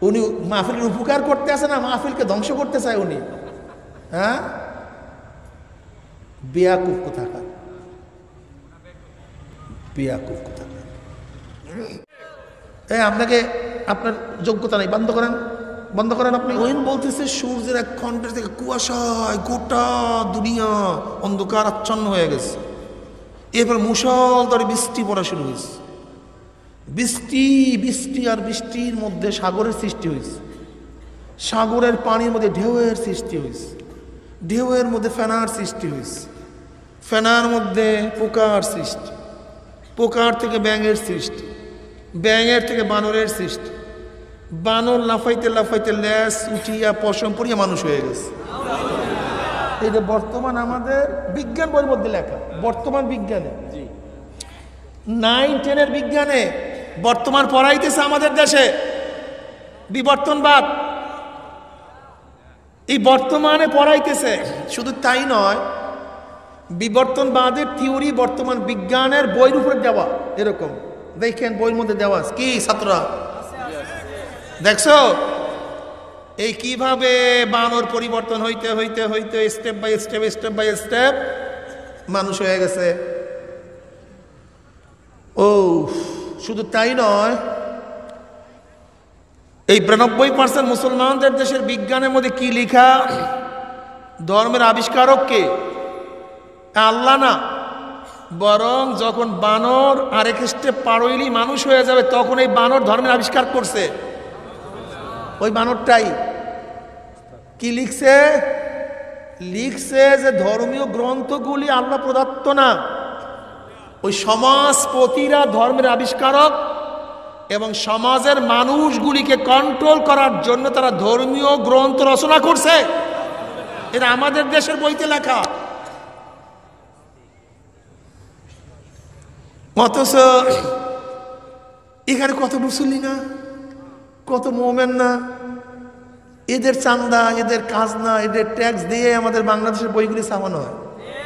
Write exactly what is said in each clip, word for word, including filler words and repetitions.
উনি মাহফিলের উপকার করতে আসে না, মাহফিলকে ধ্বংস করতে চায় উনি। হ্যাঁ, বেয়াকুফ কোথাকার, বেয়াকুফ কোথাকার। এই আপনাকে আপনার যোগ্যতা নেই, বন্ধ করেন, বন্ধ করেন আপনি। ওইন বলতেছে সূর্যের এক খণ্ডের থেকে কুয়াশায় গোটা দুনিয়া অন্ধকার আচ্ছন্ন হয়ে গেছে। এরপর মুষলধারে বৃষ্টি পড়া শুরু হয়েছে। বৃষ্টি বৃষ্টি আর বৃষ্টির মধ্যে সাগরের সৃষ্টি হয়েছে। সাগরের পানির মধ্যে ঢেউয়ের সৃষ্টি হয়েছে। ঢেউয়ের মধ্যে ফেনার সৃষ্টি হয়েছে। ফেনার মধ্যে পোকার সৃষ্টি। পোকার থেকে ব্যাঙের সৃষ্টি। ব্যাঙের থেকে বানরের সৃষ্টি। বানর লাফাইতে লাফাইতে ল্যাস উঠিয়া পশম পড়িয়া মানুষ হয়ে গেছে। এটা বর্তমান আমাদের বিজ্ঞান বইয়ের মধ্যে লেখা। বর্তমান বিজ্ঞানে, নাইন টেনের বিজ্ঞানে বর্তমান পড়াইতেছে আমাদের দেশে বিবর্তনবাদ। এই বর্তমানে পড়াইতেছে। শুধু তাই নয়, বিবর্তনবাদের থিওরি বর্তমান বিজ্ঞানের বইয়ের উপরে দেওয়া। এরকম দেখেন বইয়ের মধ্যে দেওয়া কি ছাত্ররা দেখছো? এই কিভাবে বানর পরিবর্তন হইতে হইতে হইতে step by step step by step মানুষ হয়ে গেছে। ও শুধু তাই নয়, এই বিরানব্বই পার্সেন্ট মুসলমানদের দেশের বিজ্ঞানের মধ্যে কি লেখা? ধর্মের আবিষ্কারক কে? আল্লাহ না, বরং যখন বানর আরেক স্টেপ পার হইলেই মানুষ হয়ে যাবে তখন এই বানর ধর্মের আবিষ্কার করছে। ওই বানরটাই কি লিখছে? লিখছে যে ধর্মীয় গ্রন্থগুলি আল্লাহ প্রদত্ত না, ওই সমাজপতিরা ধর্মের আবিষ্কারক এবং সমাজের মানুষগুলিকে কন্ট্রোল করার জন্য তারা ধর্মীয় গ্রন্থ রচনা করছে। এটা আমাদের দেশের বইতে লেখা। অথচ এখানে কত মুসল্লি না, কত মোমেন না, এদের চান্দা, এদের খাজনা, এদের ট্যাক্স দিয়ে আমাদের বাংলাদেশের বইগুলি ছাপানো হয়।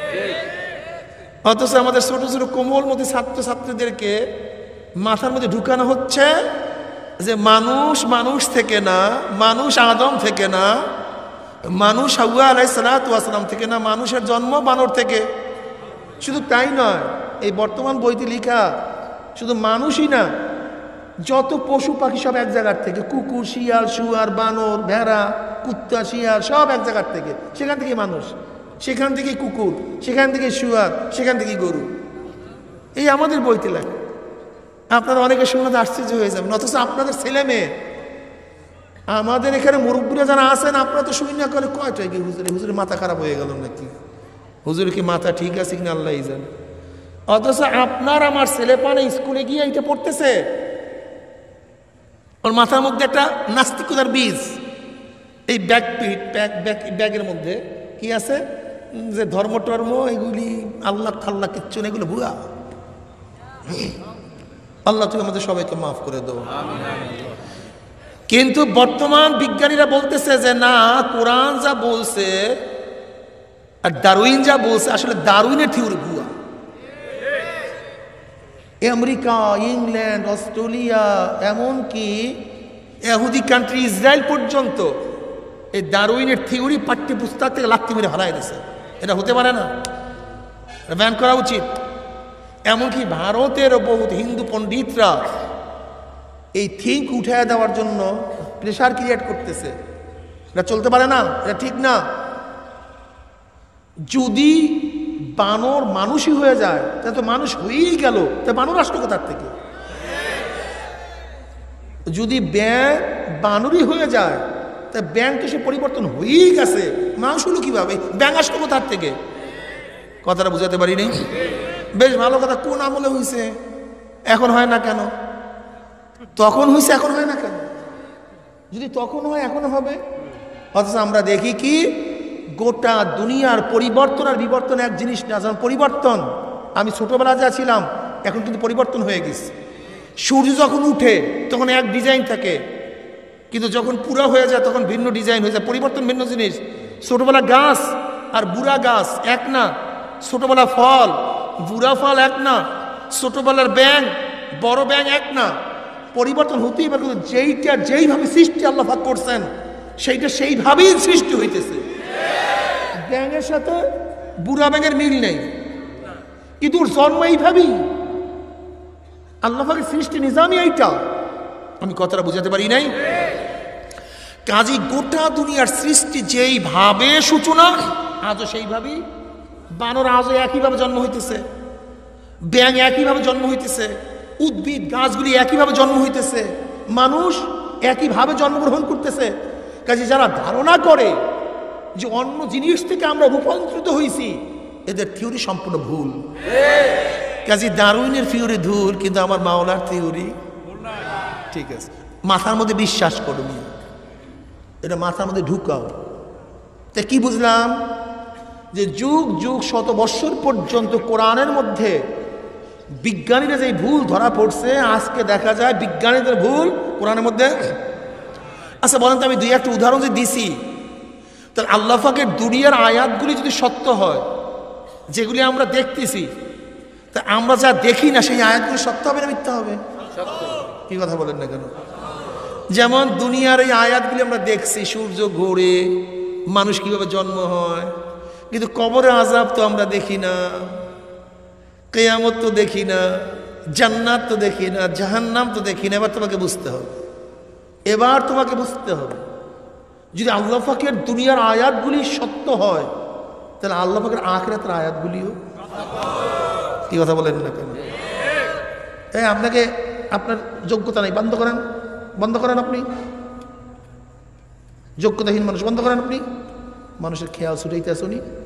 অথচ আমাদের ছোট ছোট কোমল মধ্যে ছাত্র ছাত্রীদেরকে মাথার মধ্যে ঢুকানো হচ্ছে যে মানুষ মানুষ থেকে না, মানুষ আদম থেকে না, মানুষ হাওয়া আলাইহিস সালাতু ওয়াস সালাম থেকে না, মানুষের জন্ম বানর থেকে। শুধু তাই নয়, এই বর্তমান বইতে লেখা শুধু মানুষই না, যত পশু পাখি সব এক জায়গার থেকে, কুকুর, শিয়াল, শুয়ার, বানর, ভেড়া, কুত্তা, শিয়াল সব এক জায়গার থেকে। সেখান থেকে মানুষ, সেখান থেকে কুকুর, সেখান থেকে শুয়ার, সেখান থেকে গরু। এই আমাদের বইতে লেখা। আপনারা অনেকে শুনে আশ্চর্য হয়ে যাবেন। অথচ আপনাদের ছেলে মেয়ে, আমাদের এখানে মুরব্বীরা যারা আছেন, আপনারা তো শুনি না করে কয়টাই কি হুজুরে হুজুরের মাথা খারাপ হয়ে গেল নাকি, হুজুর কি মাথা ঠিক আছে কিনা আল্লাহই জানে। অথচ আপনার আমার ছেলে পানে স্কুলে গিয়ে এটা পড়তেছে, ওর মাথার মধ্যে একটা নাস্তিকতার বীজ। এই ব্যাগ পিট ব্যাগ ব্যাগ ব্যাগের মধ্যে কি আছে যে ধর্ম টর্ম এগুলি আল্লাহ খাল্লা কিচ্ছু না, এগুলো ভুয়া। আল্লাহ তুমি আমাদের সবাইকে মাফ করে দাও। কিন্তু বর্তমান বিজ্ঞানীরা বলতেছে যে না, কোরআন যা বলছে আর ডারউইন যা বলছে, আসলে ডারউইনের থিওরি ভুয়া। আমেরিকা, ইংল্যান্ড, অস্ট্রেলিয়া, এমনকি ইহুদি কান্ট্রি ইসরায়েল পর্যন্ত এই ডারউইনের থিওরি পাঠ্যপুস্তক থেকে লাথি মেরে হারাই দিয়েছে। এটা হতে পারে না, ব্যান করা উচিত। এমনকি ভারতের বহুত হিন্দু পণ্ডিতরা এই থিঙ্ক উঠায় দেওয়ার জন্য প্রেশার ক্রিয়েট করতেছে। এটা চলতে পারে না, এটা ঠিক না। যদি বানর মানুষই হয়ে যায় তা তো মানুষ হয়েই গেল, তা বানর আসলো কোথার থেকে? যদি ব্যাং বানরই হয়ে যায় তা ব্যাং তো সে পরিবর্তন হয়েই গেছে, মানুষ হলো কিভাবে? ব্যাং আসলো কোথার থেকে? কথাটা বুঝাতে পারিনি? বেশ ভালো কথা। কোন আমলে হয়েছে? এখন হয় না কেন? তখন হয়েছে, এখন হয় না কেন? যদি তখন হয় এখন হবে। অথচ আমরা দেখি কি গোটা দুনিয়ার পরিবর্তন আর বিবর্তন এক জিনিস না। যেমন পরিবর্তন, আমি ছোটবেলা যা ছিলাম এখন কিন্তু পরিবর্তন হয়ে গেছে। সূর্য যখন উঠে তখন এক ডিজাইন থাকে, কিন্তু যখন পুরা হয়ে যায় তখন ভিন্ন ডিজাইন হয়ে যায়। পরিবর্তন ভিন্ন জিনিস। ছোটবেলা গাছ আর বুড়া গাছ এক না, ছোটবেলা ফল বুড়া ফল এক না, ছোটবেলার ব্যাং বড় ব্যাং এক না। পরিবর্তন হতেই পারে, কিন্তু যেইটা যেইভাবে সৃষ্টি আল্লাহ পাক করছেন সেইটা সেইভাবেই সৃষ্টি হইতেছে। ব্যাঙের সাথে বুড়া ব্যাঙের মিল নেই, কিন্তু ওর জন্ম এইভাবেই। আল্লাহ পাকের সৃষ্টি নিজামই এইটা। আমি কথাটা বুঝাতে পারি নাই? কাজী গোটা দুনিয়ার সৃষ্টি যেইভাবে সূচনা, আজও সেইভাবেই। বানর আজও একইভাবে জন্ম হইতেছে, ব্যাঙ একইভাবে জন্ম হইতেছে, উদ্ভিদ গাছগুলি একইভাবে জন্ম হইতেছে, মানুষ একইভাবে জন্মগ্রহণ করতেছে। কাজে যারা ধারণা করে যে অন্য জিনিস থেকে আমরা রূপান্তরিত হয়েছি, এদের থিওরি সম্পূর্ণ ভুল। কাজে ডারউইনের থিওরি ভুল, কিন্তু আমার মাওলার থিওরি ঠিক আছে। মাথার মধ্যে বিশ্বাস করবি, এটা মাথার মধ্যে ঢুকাও। তা কি বুঝলাম? যে যুগ যুগ শত বৎসর পর্যন্ত কোরআনের মধ্যে বিজ্ঞানীরা যে ভুল ধরা পড়ছে, আজকে দেখা যায় বিজ্ঞানীদের ভুল কোরআনের মধ্যে। আচ্ছা বলেন তো, আমি দুই একটা উদাহরণ যে দিছি, তাহলে আল্লাহ পাকের দুনিয়ার আয়াতগুলি যদি সত্য হয়, যেগুলি আমরা দেখতেছি, তা আমরা যা দেখি না সেই আয়াতগুলি সত্য হবে না মিথ্যা হবে? কি কথা বলেন না কেন? যেমন দুনিয়ার এই আয়াতগুলি আমরা দেখছি, সূর্য ঘোরে, মানুষ কিভাবে জন্ম হয়, কিন্তু কবরে আযাব তো আমরা দেখি না, কিয়ামত তো দেখি না, জান্নাত তো দেখি না, জাহান্নাম তো দেখি না। এবার তোমাকে বুঝতে হবে, এবার তোমাকে বুঝতে হবে, যদি আল্লাহ পাকের দুনিয়ার আয়াতগুলি সত্য হয়, তাহলে আল্লাহ পাকের আখিরাতের আয়াতগুলিও। কি কথা বলেন না কেন? এই আপনাকে, আপনার যোগ্যতা নেই, বন্ধ করেন, বন্ধ করেন আপনি। যোগ্যতাহীন মানুষ, বন্ধ করেন আপনি। মানুষের খেয়াল ছুটাইতে আসুনি।